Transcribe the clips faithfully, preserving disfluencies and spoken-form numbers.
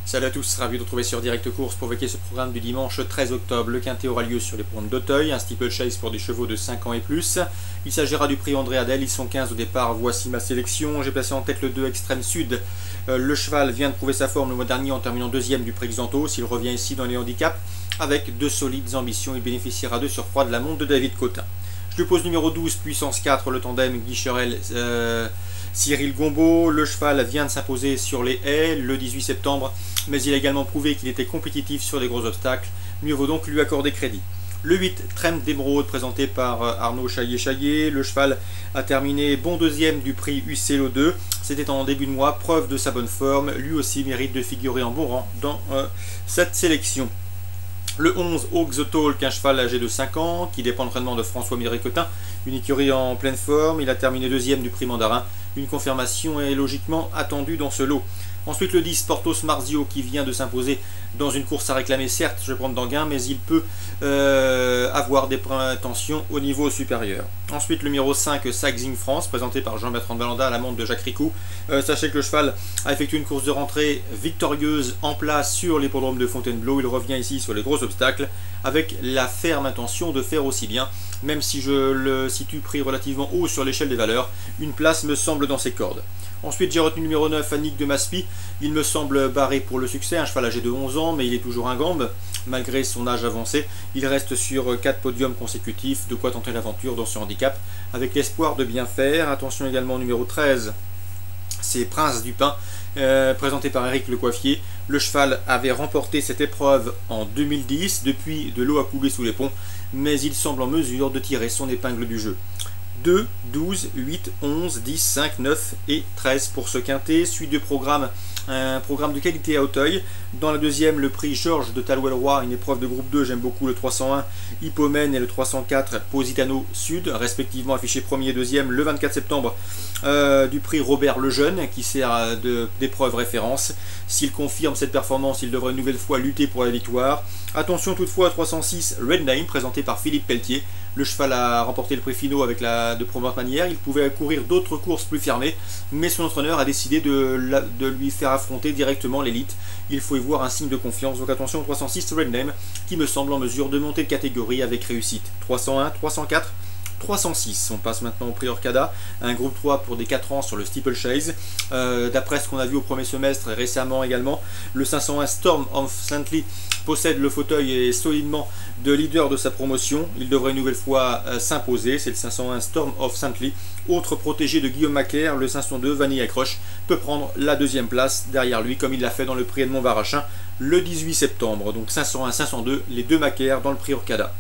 Salut à tous, ravi de vous retrouver sur Direct Course pour évoquer ce programme du dimanche treize octobre. Le Quintet aura lieu sur les ponts d'Auteuil, un steeplechase pour des chevaux de cinq ans et plus. Il s'agira du prix André Adel, ils sont quinze au départ, voici ma sélection. J'ai placé en tête le deux Extrême Sud. Euh, le cheval vient de prouver sa forme le mois dernier en terminant deuxième du prix Xanthos. Il revient ici dans les handicaps avec de solides ambitions. Il bénéficiera de surcroît de la montre de David Cotin. Je lui pose numéro douze, Puissance quatre, le tandem Guy Cherel, euh, Cyril Gombeau. Le cheval vient de s'imposer sur les haies le dix-huit septembre, mais il a également prouvé qu'il était compétitif sur des gros obstacles. Mieux vaut donc lui accorder crédit. Le huit, Trem d'Émeraude, présenté par Arnaud Chaillet-Chaillet. Le cheval a terminé bon deuxième du prix U C L O deux. C'était en début de mois, preuve de sa bonne forme. Lui aussi mérite de figurer en bon rang dans euh, cette sélection. Le onze, Hawk the Talk, un cheval âgé de cinq ans, qui dépend vraiment de François Cotin, une écurie en pleine forme. Il a terminé deuxième du prix Mandarin. Une confirmation est logiquement attendue dans ce lot. Ensuite le dix, Portos Marzio, qui vient de s'imposer dans une course à réclamer, certes je vais prendre d'Anguin, mais il peut euh, avoir des prétentions au niveau supérieur. Ensuite le numéro cinq, Saxing France, présenté par Jean-Bertrand Balanda à la montre de Jacques Ricou. Euh, sachez que le cheval a effectué une course de rentrée victorieuse en place sur l'hippodrome de Fontainebleau. Il revient ici sur les gros obstacles avec la ferme intention de faire aussi bien, même si je le situe pris relativement haut sur l'échelle des valeurs. Une place me semble dans ses cordes. Ensuite j'ai retenu le numéro neuf, Annick de Maspi. Il me semble barré pour le succès, un cheval âgé de onze ans, mais il est toujours un gambe. Malgré son âge avancé, il reste sur quatre podiums consécutifs, de quoi tenter l'aventure dans ce handicap, avec l'espoir de bien faire. Attention également au numéro treize, c'est Prince du Pin, euh, présenté par Eric Le Coiffier. Le cheval avait remporté cette épreuve en deux mille dix, depuis de l'eau a coulé sous les ponts, mais il semble en mesure de tirer son épingle du jeu. deux, douze, huit, onze, dix, cinq, neuf et treize pour ce quintet. Suite de programme, un programme de qualité à Auteuil. Dans la deuxième, le prix Georges de Talouel-Roi, une épreuve de groupe deux, j'aime beaucoup le trois cent un, Hippomène, et le trois cent quatre, Positano Sud, respectivement affichés premier et deuxième le vingt-quatre septembre, euh, du prix Robert Lejeune, qui sert d'épreuve référence. S'il confirme cette performance, il devrait une nouvelle fois lutter pour la victoire. Attention toutefois à trois cent six, Red Name, présenté par Philippe Pelletier. Le cheval a remporté le prix Finot avec la, de prompt manière. Il pouvait courir d'autres courses plus fermées, mais son entraîneur a décidé de, la, de lui faire affronter directement l'élite. Il faut y voir un signe de confiance. Donc attention au trois cent six Red Name, qui me semble en mesure de monter de catégorie avec réussite. trois cent un, trois cent quatre, trois cent six. On passe maintenant au prix Orcada, un groupe trois pour des quatre ans sur le steeplechase. Euh, D'après ce qu'on a vu au premier semestre et récemment également, le cinq cent un Storm of Saint-Ly possède le fauteuil et est solidement de leader de sa promotion. Il devrait une nouvelle fois euh, s'imposer. C'est le cinq cent un Storm of Saint-Ly. Autre protégé de Guillaume Macaire, le cinq cent deux Vanilla Croche peut prendre la deuxième place derrière lui, comme il l'a fait dans le prix Edmond Barachin le dix-huit septembre. Donc cinq cent un, cinq cent deux, les deux Macaire dans le prix Orcada.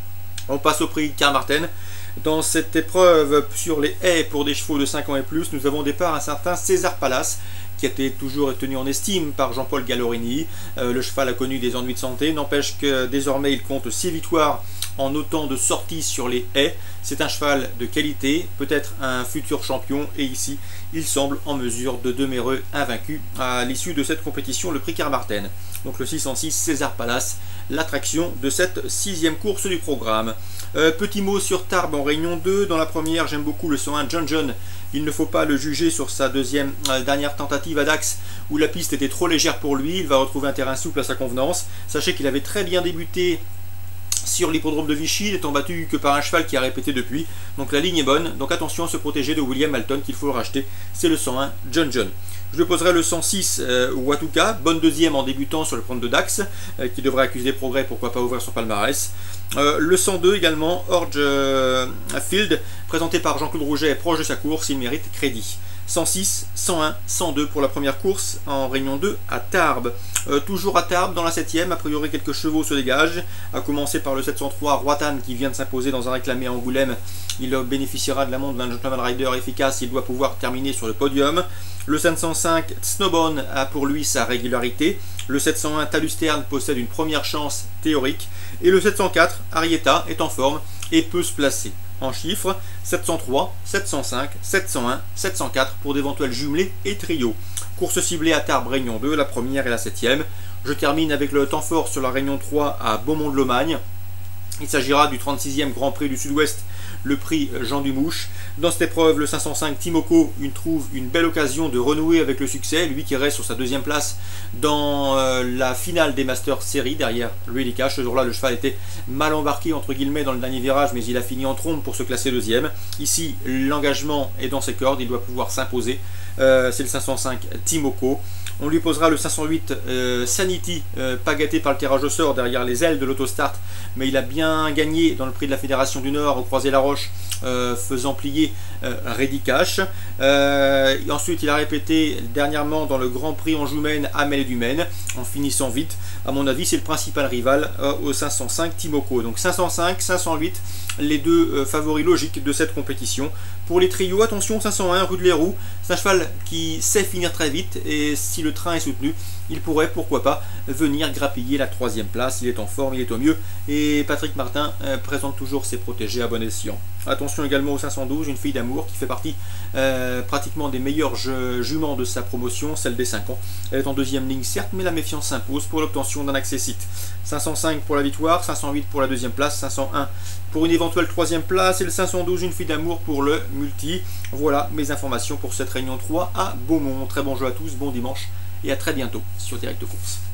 On passe au prix Carmarthen. Dans cette épreuve sur les haies pour des chevaux de cinq ans et plus, nous avons au départ un certain César Palace, qui a été toujours tenu en estime par Jean-Paul Gallorini. Euh, le cheval a connu des ennuis de santé, n'empêche que désormais il compte six victoires en autant de sorties sur les haies. C'est un cheval de qualité, peut-être un futur champion, et ici il semble en mesure de demeurer invaincu à l'issue de cette compétition, le prix Carmarthen. Donc le six cent six César Palace, l'attraction de cette sixième course du programme. Euh, petit mot sur Tarbes en réunion deux. Dans la première, j'aime beaucoup le cent un John John. Il ne faut pas le juger sur sa deuxième euh, dernière tentative à Dax, où la piste était trop légère pour lui. Il va retrouver un terrain souple à sa convenance. Sachez qu'il avait très bien débuté sur l'hippodrome de Vichy, n'étant battu que par un cheval qui a répété depuis. Donc la ligne est bonne. Donc attention à se protéger de William Alton, qu'il faut le racheter. C'est le cent un John John. Je lui poserai le cent six euh, Watuka, bonne deuxième en débutant sur le prendre de Dax, euh, qui devrait accuser des progrès, pourquoi pas ouvrir son palmarès. Euh, le cent deux également, Orge euh, Field, présenté par Jean-Claude Rouget, proche de sa course, il mérite crédit. cent six, cent un, cent deux pour la première course en réunion deux à Tarbes. Euh, toujours à Tarbes dans la septième, a priori quelques chevaux se dégagent, à commencer par le sept cent trois Roatan qui vient de s'imposer dans un réclamé à Angoulême. Il bénéficiera de la montre d'un gentleman rider efficace, il doit pouvoir terminer sur le podium. Le cinq cent cinq Snowbone a pour lui sa régularité. Le sept cent un Talusterne possède une première chance théorique. Et le sept cent quatre Arietta est en forme et peut se placer. En chiffres, sept cent trois, sept cent cinq, sept cent un, sept cent quatre pour d'éventuels jumelés et trios. Course ciblée à Tarbes Réunion deux, la première et la septième. Je termine avec le temps fort sur la Réunion trois à Beaumont-de-Lomagne. Il s'agira du trente-sixième Grand Prix du Sud-Ouest le prix Jean Dumouche. Dans cette épreuve, le cinq cent cinq Timoko une trouve une belle occasion de renouer avec le succès, lui qui reste sur sa deuxième place dans euh, la finale des Masters Series derrière Really Cash. Ce jour-là, le cheval était mal embarqué entre guillemets dans le dernier virage, mais il a fini en trompe pour se classer deuxième. Ici, l'engagement est dans ses cordes, il doit pouvoir s'imposer. Euh, c'est le cinq cent cinq Timoko. On lui posera le cinq cent huit euh, Sanity, euh, pas gâté par le tirage au sort derrière les ailes de l'autostart, mais il a bien gagné dans le prix de la Fédération du Nord au Croisé-la-Roche, euh, faisant plier euh, Ready Cash. Euh, et ensuite, il a répété dernièrement dans le Grand Prix Anjou-Maine à Mêlée du Maine, en finissant vite. À mon avis, c'est le principal rival euh, au cinq cent cinq Timoko. Donc cinq cent cinq, cinq cent huit, les deux euh, favoris logiques de cette compétition. Pour les trios, attention, cinq cent un, Rue de l'Héroux, c'est un cheval qui sait finir très vite et si le train est soutenu, il pourrait, pourquoi pas, venir grappiller la troisième place. Il est en forme, il est au mieux et Patrick Martin euh, présente toujours ses protégés à bon escient. Attention également au cinq cent douze, une fille d'amour qui fait partie euh, pratiquement des meilleurs juments de sa promotion, celle des cinq ans. Elle est en deuxième ligne certes, mais la méfiance s'impose pour l'obtention d'un accessite. cinq cent cinq pour la victoire, cinq cent huit pour la deuxième place, cinq cent un pour une éventuelle troisième place et le cinq cent douze, une fille d'amour pour le multi. Voilà mes informations pour cette réunion trois à Beaumont. Très bon jeu à tous, bon dimanche et à très bientôt sur Direct Course.